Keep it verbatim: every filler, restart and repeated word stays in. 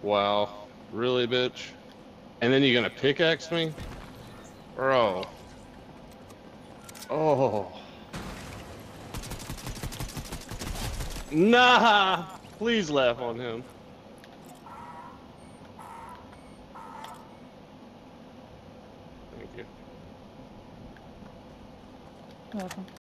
Wow. Really, bitch? And then you're gonna pickaxe me? Bro. Oh. Nah! Please laugh on him. Thank you. You're welcome.